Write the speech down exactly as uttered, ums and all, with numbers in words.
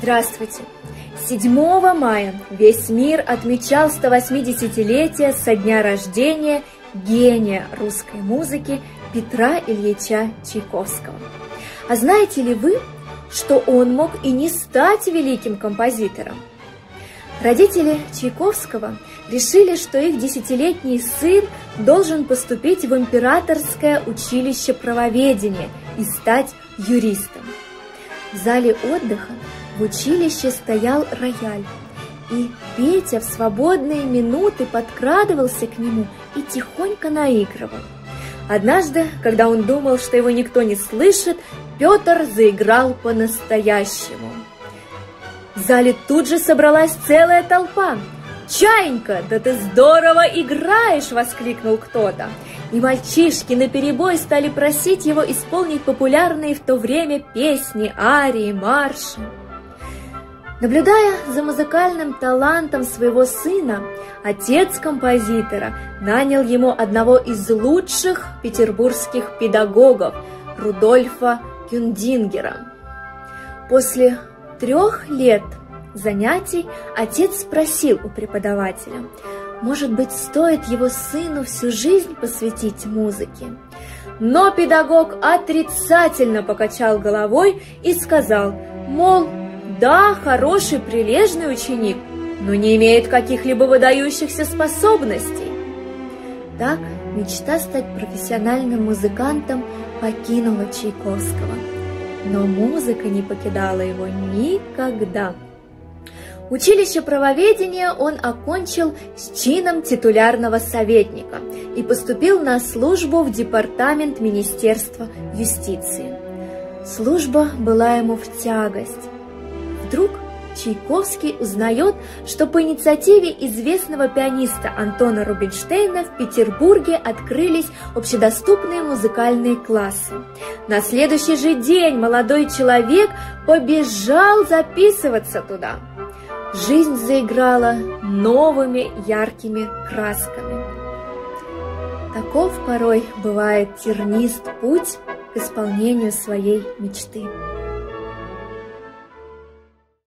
Здравствуйте! седьмого мая весь мир отмечал сто восьмидесятилетие со дня рождения гения русской музыки Петра Ильича Чайковского. А знаете ли вы, что он мог и не стать великим композитором? Родители Чайковского решили, что их десятилетний сын должен поступить в Императорское училище правоведения и стать юристом. В зале отдыха в училище стоял рояль, и Петя в свободные минуты подкрадывался к нему и тихонько наигрывал. Однажды, когда он думал, что его никто не слышит, Петр заиграл по-настоящему. В зале тут же собралась целая толпа. «Чаенька, да ты здорово играешь!» — воскликнул кто-то. И мальчишки наперебой стали просить его исполнить популярные в то время песни, арии, марши. Наблюдая за музыкальным талантом своего сына, отец композитора нанял ему одного из лучших петербургских педагогов, Рудольфа Кюндингера. После трех лет занятий отец спросил у преподавателя, может быть, стоит его сыну всю жизнь посвятить музыке. Но педагог отрицательно покачал головой и сказал, мол, да, хороший, прилежный ученик, но не имеет каких-либо выдающихся способностей. Так мечта стать профессиональным музыкантом покинула Чайковского. Но музыка не покидала его никогда. Училище правоведения он окончил с чином титулярного советника и поступил на службу в департамент Министерства юстиции. Служба была ему в тягость. Вдруг Чайковский узнает, что по инициативе известного пианиста Антона Рубинштейна в Петербурге открылись общедоступные музыкальные классы. На следующий же день молодой человек побежал записываться туда. Жизнь заиграла новыми яркими красками. Таков порой бывает тернист путь к исполнению своей мечты.